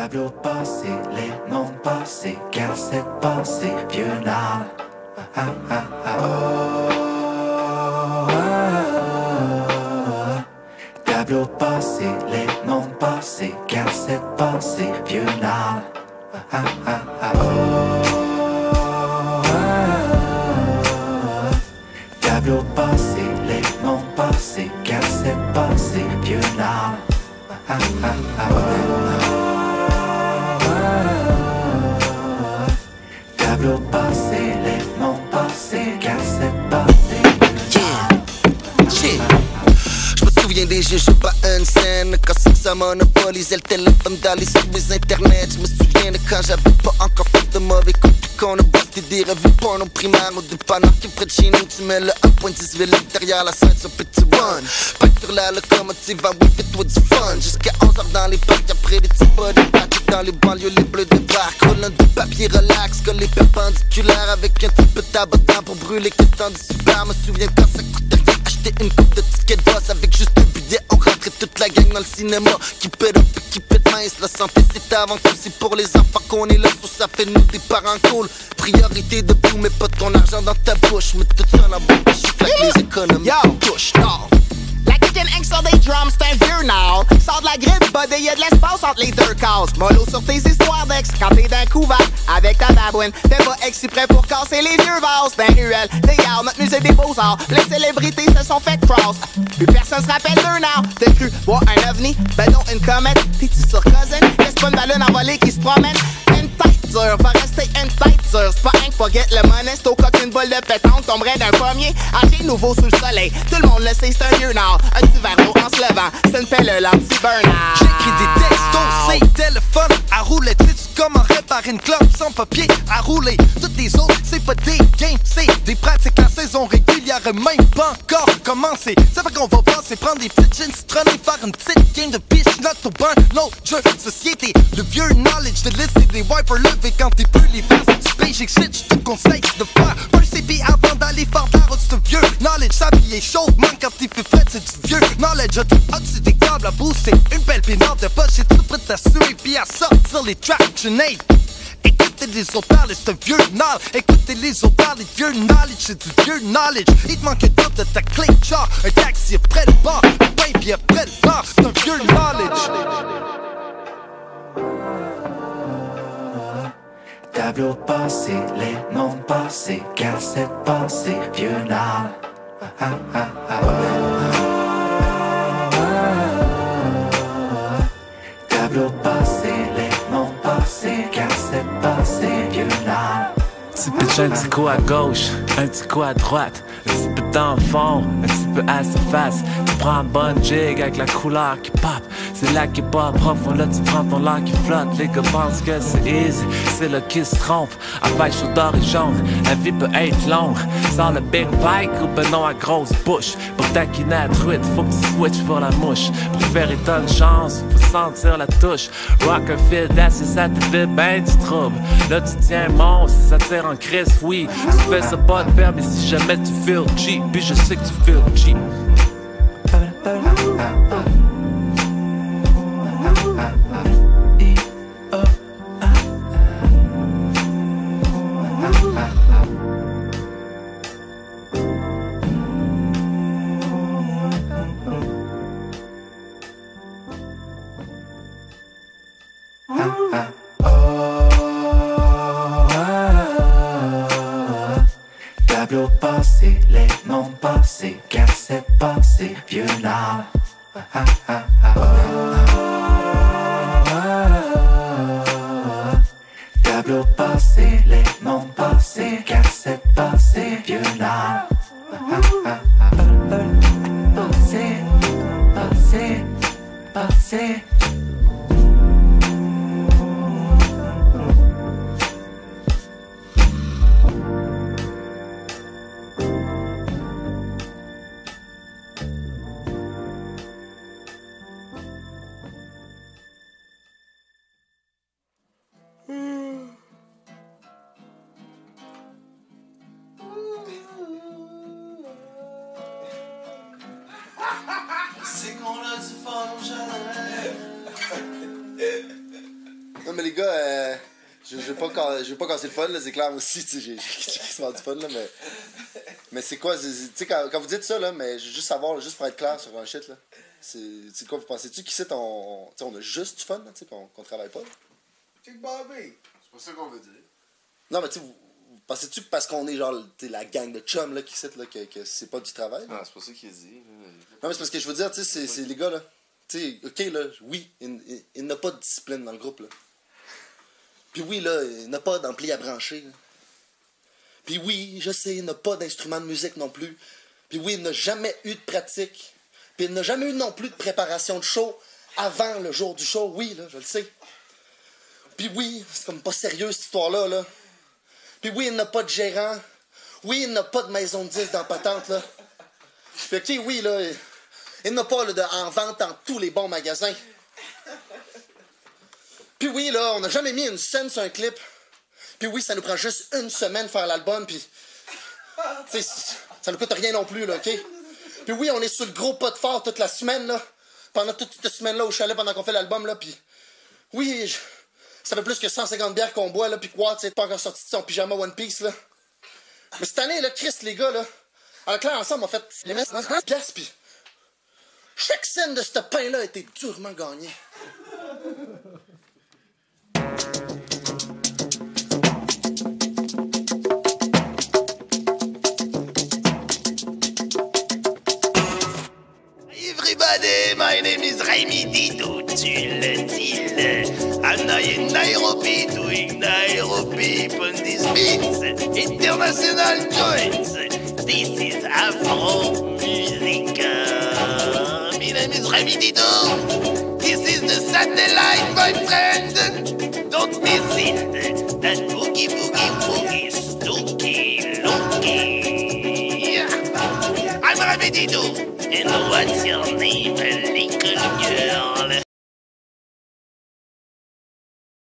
Tableau passé, les mondes passés, car c'est passé, vieux nard. Tableau passé, les mondes passés, car c'est passé, vieux nard. Tableau passé, les mondes passés, car c'est passé, vieux nard. Tableau passé, les mondes passés, car c'est passé. Je me souviens des jeux pas une scène. Quand c'est que ça monopolisait le téléphone dans les services internet. Je me souviens de quand j'avais pas encore fait de mauvais coups. Puis qu'on a busté des revues porno primaires au dépanneur qui est près de chez nous. Tu mets le 1.18 derrière la ceinture puis tu run. Pas sur la locomotive, ah oui, fais-toi du fun. Jusqu'à 11h dans les parcs, après des petits pas de pâtes dans les banlieues, les bleus débarquent. Roulant de papier relax, collé perpendiculaire avec un petit peu de tabac dedans pour brûler question du super. Me souviens quand ça coûtait rien acheter une coupe de tickets d'os avec juste un billet. On rentrait toute la gang dans le cinéma. Keep it up et keep it mince. La santé c'est avant tout, c'est pour les enfants qu'on est là. Ça fait nous des parents cool. Priorité de tout, mais pas ton argent dans ta bouche. Mets tout ça dans la bouche, je claque les économies. Touche, non. La kitchen Inc sur des drums, c'est un vieux nord. Sors de la grippe, buddy, y'a de l'espace entre les deux cases. Mollo sur tes histoires d'ex, quand t'es d'un couvert avec ta babouine. Fais pas exprès pour casser les vieux vases d'un ruelle. Regarde notre musée des beaux-arts, les célébrités se sont fait cross. Plus personne se rappelle d'un an. T'as cru voir un ovni? Ben non, une comète. T'es-tu sur cousin? Laisse pas une ballonne envolée qui se promène. Une tête dure, va rester une tête dure. C'est pas un forget le money, c'est au coq une boule de pétanque tomberait d'un pommier. Âgé nouveau sous le soleil, tout le monde le sait, c'est un vieux nord. Un petit verre d'eau en se levant, c'est une pelle l'anti-burnout. J'écris des textos, c'est téléphone à rouler. Sais-tu comment réparer une clope sans papier à rouler? Toutes les autres, c'est pas des games, c'est des pratiques. La saison régulière est même pas encore commencé. Ça fait qu'on va passer, prendre des petites gins citronnées, faire une petite game de pitch, not au bain, l'autre jeu de société. Le vieux knowledge de laisser des wipers levés quand t'es peu les fesses. Tu payes, shit, je te conseille de faire un CP avant d'aller faire de la route. C'est vieux knowledge, s'habiller chaud, man quand t'es fait fret, c'est du vieux knowledge. Au-dessus des câbles à booster, une belle pénante de poche, c'est tout prêt à suer puis à sortir les tractionate. Écoutez les autres parler, c'est un vieux knowledge. Écoutez les autres parler, vieux knowledge, c'est du vieux knowledge. Il te manque un top de ta clé, genre un taxi après le bar, un pain puis après le bar, c'est un vieux knowledge. Tableau passé, les mondes passés, car c'est passé, vieux nard. Tableau passé, les mondes passés, car c'est passé, vieux nard. Tu pitches un petit coup à gauche, un petit coup à droite, un petit peu dans le fond, un petit peu à sa face. Tu prends un bon jig avec la couleur qui pop. C'est là qui est pas profond, là tu prends ton lac qui flotte. Les gars pensent que c'est easy, c'est là qui se trompe. À pêche au d'or et jaune, la vie peut être longue. Sans le big bike ou ben non à grosse bouche. Pour taquiner la truite, faut que tu switches pour la mouche. Pour faire étonne chance, faut sentir la touche. Rock un fil d'acier, ça te fait ben du trouble. Là tu tiens mon, si ça tire en crise, oui. Tu fais ça pas de perdre, mais si jamais tu feel G, puis je sais que tu feel G. Tableau passé, les mondes passés, car c'est passé, vieux nard. Tableau passé, les mondes passés, car c'est passé, vieux nard. Passé, passé, passé. C'est qu'on a du fun au chalet. mais les gars, je vais pas casser le fun, là, c'est clair aussi, tu sais, j'ai quasiment du fun, là, mais c'est quoi, tu sais, quand vous dites ça, là, mais juste savoir, juste pour être clair sur un shit, là, c'est quoi, vous pensez-tu qu'ici, on a juste du fun, là, tu sais, qu'on travaille pas, là? Check Bobby! C'est pas ça qu'on veut dire. Non, mais tu sais, vous pensez-tu que parce qu'on est genre, la gang de chums, là, qui cite, là, que c'est pas du travail, là? Non, c'est pas ça qu'il a dit. Non, mais c'est parce que je veux dire, tu sais, c'est les gars, là. Tu sais, ok, là, oui, il n'a pas de discipline dans le groupe, là. Puis oui, là, il n'a pas d'ampli à brancher, là. Puis oui, je sais, il n'a pas d'instrument de musique non plus. Puis oui, il n'a jamais eu de pratique. Puis il n'a jamais eu non plus de préparation de show avant le jour du show. Oui, là, je le sais. Puis oui, c'est comme pas sérieux, cette histoire-là, là. Puis oui, il n'a pas de gérant. Oui, il n'a pas de maison de 10 dans Patente, là. Puis ok, oui, là, il n'a pas là, en vente dans tous les bons magasins. Puis oui, là, on n'a jamais mis une scène sur un clip. Puis oui, ça nous prend juste une semaine de faire l'album, puis... Tu sais, ça nous coûte rien non plus, là, OK? Puis oui, on est sur le gros pot de fort toute la semaine, là. Pendant toute cette semaine-là au chalet, pendant qu'on fait l'album, là, puis... Oui, ça fait plus que 150 bières qu'on boit, là, puis quoi, tu sais, pas encore sorti de son pyjama One Piece, là. Mais cette année, là, Chris, les gars, là, à la claire, ensemble, on fait les messes 30 piastres, puis... Chaque scène de ce pain-là a été durement gagnée. Everybody, my name is Raimi Dito, I'm in Nairobi doing Nairobi Pondis Beats, international joints. This is Afro music. My name is Raimi Dito. This is the satellite, my friend. Don't miss it. That boogie, boogie, boogie, stooky, looky. I'm Raimi Dito. And what's your name, little girl?